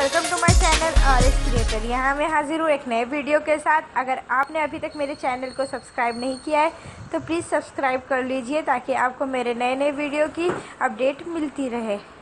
Welcome to my channel और इस creator. यहाँ मैं हाजिर हूँ एक नए वीडियो के साथ। अगर आपने अभी तक मेरे चैनल को सब्सक्राइब नहीं किया है तो प्लीज़ सब्सक्राइब कर लीजिए ताकि आपको मेरे नए वीडियो की अपडेट मिलती रहे।